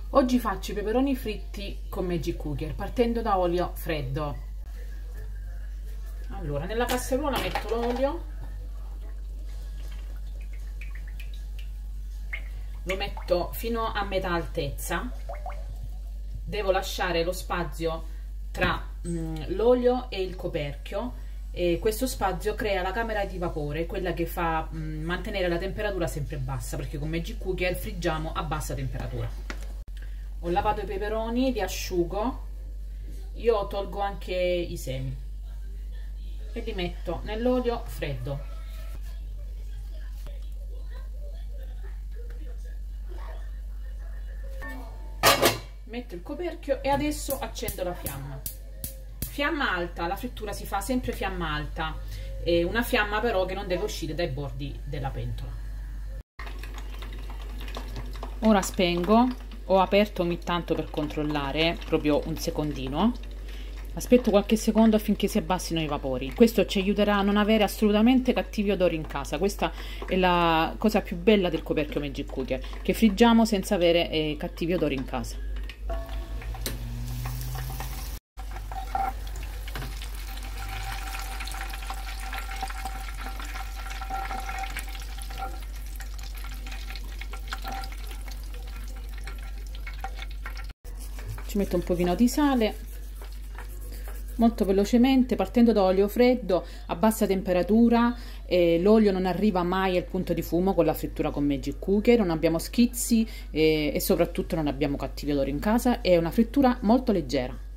Oggi faccio i peperoni fritti con Magic Cooker partendo da olio freddo. Allora, nella casseruola metto l'olio, lo metto fino a metà altezza, devo lasciare lo spazio tra l'olio e il coperchio, e questo spazio crea la camera di vapore, quella che fa mantenere la temperatura sempre bassa, perché con Magic Cooker friggiamo a bassa temperatura. Ho lavato i peperoni, li asciugo, io tolgo anche i semi e li metto nell'olio freddo. Metto il coperchio e adesso accendo la fiamma. Fiamma alta, la frittura si fa sempre fiamma alta, e una fiamma però che non deve uscire dai bordi della pentola. Ora spengo. Ho aperto ogni tanto per controllare, proprio un secondino. Aspetto qualche secondo affinché si abbassino i vapori. Questo ci aiuterà a non avere assolutamente cattivi odori in casa. Questa è la cosa più bella del coperchio Magic Cooker, che friggiamo senza avere cattivi odori in casa. Ci metto un pochino di sale, molto velocemente, partendo da olio freddo a bassa temperatura. L'olio non arriva mai al punto di fumo con la frittura con Magic Cooker, non abbiamo schizzi e soprattutto non abbiamo cattivi odori in casa. È una frittura molto leggera.